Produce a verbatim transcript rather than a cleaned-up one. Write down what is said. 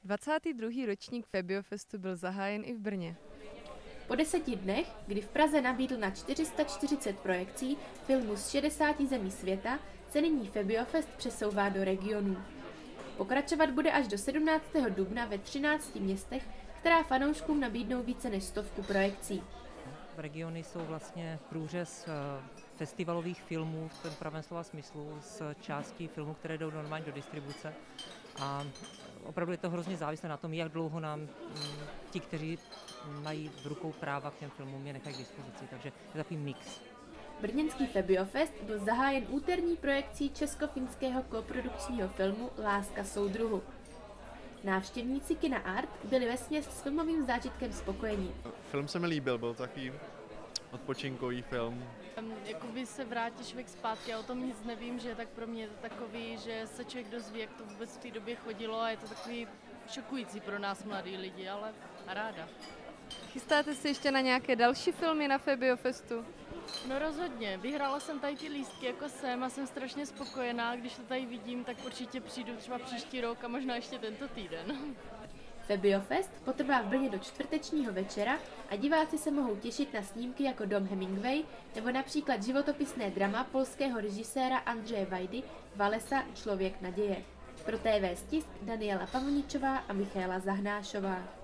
dvacátý druhý ročník Febiofestu byl zahájen i v Brně. Po deseti dnech, kdy v Praze nabídl na čtyři sta čtyřicet projekcí filmů z šedesáti zemí světa, se nyní Febiofest přesouvá do regionů. Pokračovat bude až do sedmnáctého dubna ve třinácti městech, která fanouškům nabídnou více než stovku projekcí. Regiony jsou vlastně průřez festivalových filmů v tom pravém slova smyslu z částí filmů, které jdou normálně do distribuce. A opravdu je to hrozně závislé na tom, jak dlouho nám ti, kteří mají v rukou práva k těm filmům, je nechají k dispozici. Takže je takový mix. Brněnský Febiofest byl zahájen úterní projekcí česko-finského koprodukčního filmu Láska soudruhu. Návštěvníci kina Art byli vesměs s filmovým zážitkem spokojení. Film se mi líbil, byl takový odpočinkový film. Jakoby se vrátí člověk zpátky, já o tom nic nevím, že tak pro mě je to takový, že se člověk dozví, jak to vůbec v té době chodilo a je to takový šokující pro nás mladý lidi, ale ráda. Chystáte se ještě na nějaké další filmy na Febiofestu? No rozhodně, vyhrála jsem tady ty lístky jako jsem a jsem strašně spokojená, když to tady vidím, tak určitě přijdu třeba příští rok a možná ještě tento týden. Febiofest potrvá v Brně do čtvrtečního večera a diváci se mohou těšit na snímky jako Dom Hemingway nebo například životopisné drama polského režiséra Andřeje Vajdy Valesa Člověk naděje. Pro T V Stisk Daniela Pavoničová a Michaela Zahnášová.